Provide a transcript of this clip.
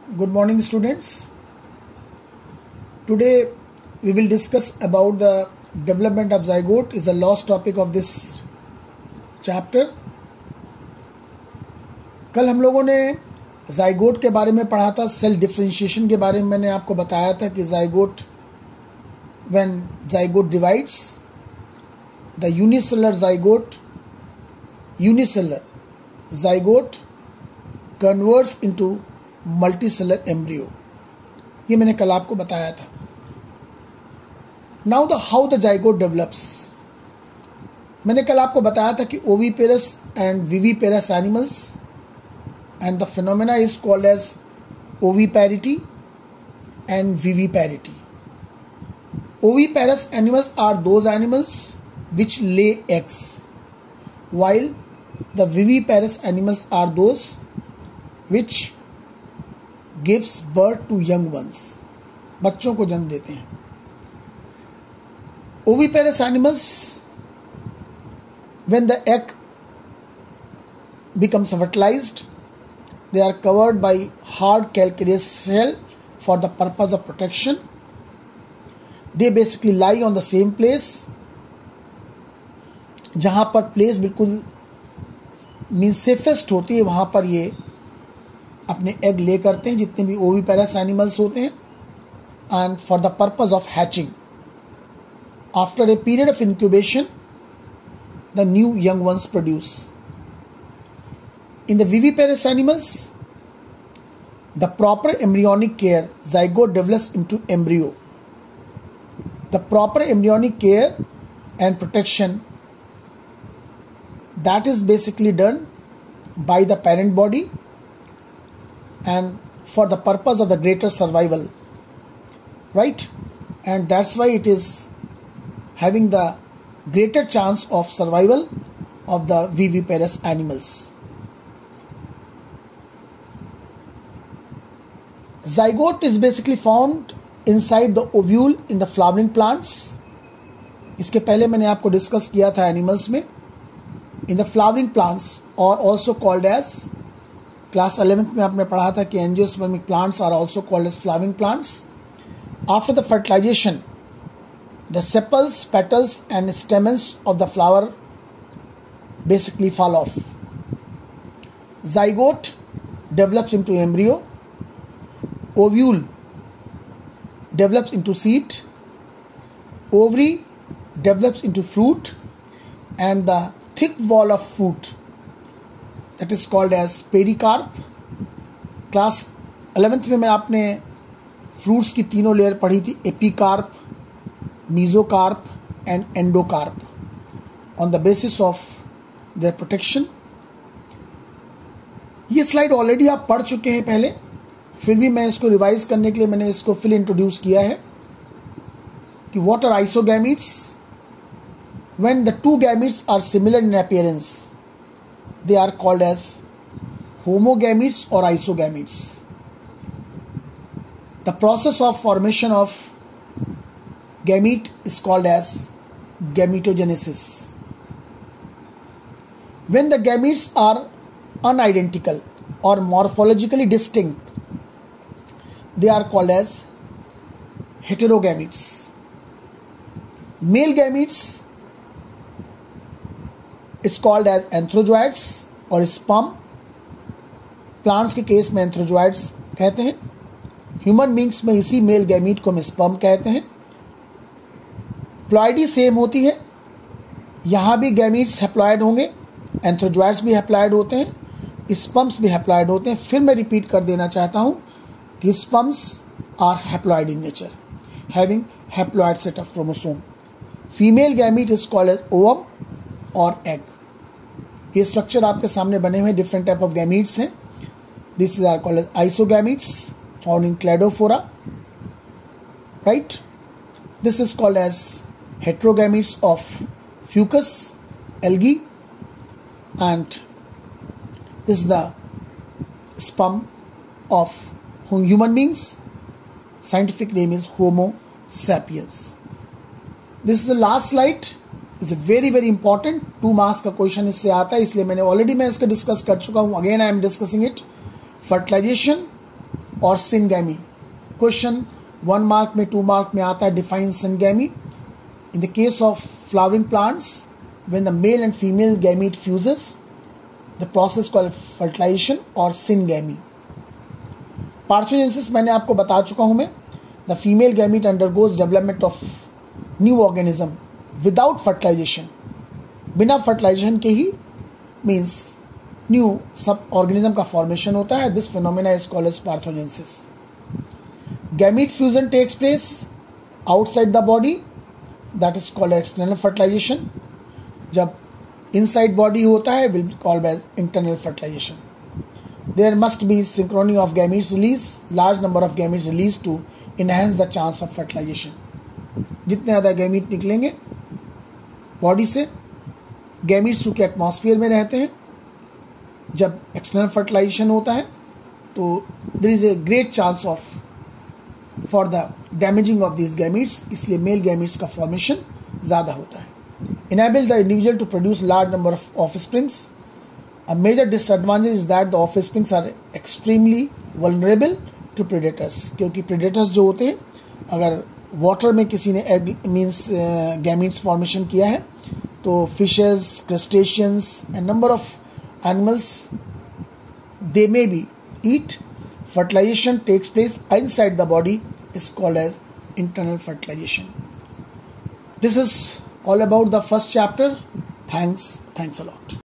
Good morning, students. Today we will discuss about the development of zygote. Is the last topic of this chapter. कल हम लोगों ने zygote के बारे में पढ़ा था. सेल डिफरेंशिएशन के बारे में मैंने आपको बताया था कि zygote, when zygote divides, the unicellular zygote converts into multicellular embryo. ये मैंने कल आपको बताया था. Now the how the zygote develops. मैंने कल आपको बताया था कि oviparous and viviparous animals and the phenomena is called as oviparity and viviparity. Oviparous animals are those animals which lay eggs, while the viviparous animals are those which gives birth to young ones. बच्चों को जन्म देते हैं. Oviparous animals, when the egg becomes fertilized, they are covered by hard calcareous shell for the purpose of protection. They basically lie on the same place. जहाँ पर place बिल्कुल means safest होती है वहाँ पर ये अपने एग ले करते हैं, जितने भी ओविपेरस एनिमल्स होते हैं, and for the purpose of hatching. After a period of incubation the new young ones produce. In the viviparous animals the proper embryonic care zygote develops into embryo. The proper embryonic care and protection that is basically done by the parent body and for the purpose of the greater survival, right? And that's why it is having the greater chance of survival of the viviparous animals. Zygote is basically found inside the ovule in the flowering plants. इसके पहले मैंने आपको discuss किया था animals में. In the flowering plants, or also called as, class 11th में आपने पढ़ा था कि angiospermic plants are also called as flowering plants. After the fertilization, the sepals, petals and stamens of the flower basically fall off. Zygote develops into embryo. Ovule develops into seed. Ovary develops into fruit, and the thick wall of fruit that is called as pericarp. Class 11th में मैं आपने fruits की तीनों layer पढ़ी थी, epicarp, mesocarp and endocarp, on the basis of their protection. ये slide already आप पढ़ चुके हैं पहले, फिर भी मैं इसको रिवाइज करने के लिए मैंने इसको फिर इंट्रोड्यूस किया है कि what are isogametes. When the two gametes are similar in appearance, they are called as homogametes or isogametes. The process of formation of gamete is called as gametogenesis. When the gametes are unidentical or morphologically distinct, they are called as heterogametes. Male gametes is called as anthrozoids और sperm. Plants के case में anthrozoids कहते हैं. Human beings में इसी male gamete को हम sperm कहते हैं. प्लॉइडी सेम होती है. यहाँ भी गैमीट्स हैप्लॉइड होंगे, एंथ्रोजोइड्स भी हैप्लॉइड होते हैं, स्पर्म्स भी हैप्लॉइड होते हैं. फिर मैं रिपीट कर देना चाहता हूँ कि sperms are haploid in nature, having haploid set of chromosome. Female gamete is called as ovum और एग. ये स्ट्रक्चर आपके सामने बने हुए डिफरेंट टाइप ऑफ गैमीट्स हैं. This is are called as isogametes found in Cladophora, right. This is called as heterogametes of Fucus, algae, and this is the sperm of human beings. Scientific name is Homo sapiens. This is the last slide. Is very very important. 2 marks का question इससे आता है, इसलिए मैंने already मैं इसका discuss कर चुका हूं. Again I am discussing it. Fertilization और सिनगैमी। क्वेश्चन 1 मार्क में 2 मार्क में आता है define syngamy. In the case of flowering plants when the male and female gamete fuses the process called fertilization और सिनगैमी। पार्थेनोजेनेसिस मैंने आपको बता चुका हूं मैं। The female gamete undergoes development of new organism without fertilization, बिना fertilization के ही मीन्स न्यू सब ऑर्गेनिज्म का फॉर्मेशन होता है। This phenomena is called as parthenogenesis. Gamete fusion takes place outside the body, that is called external fertilization. जब inside body होता है will be called as internal fertilization. There must be synchrony of gametes release, large number of gametes released to enhance the chance of fertilization. जितने ज़्यादा gamete निकलेंगे body से, gametes चूँकि atmosphere में रहते हैं, जब एक्सटर्नल फर्टिलाइजेशन होता है तो there is a great chance of for the damaging of this gametes, इसलिए मेल गैमीट्स का फॉर्मेशन ज़्यादा होता है। Enable the individual to produce large number of offsprings. A major disadvantage is that the offsprings are extremely vulnerable to predators, क्योंकि predators जो होते हैं, अगर वाटर में किसी ने एग मीन्स गैमीट्स फॉर्मेशन किया है तो fishes, crustaceans and number of animals they may be eat. Fertilization takes place inside the body is called as internal fertilization. This is all about the first chapter. Thanks a lot.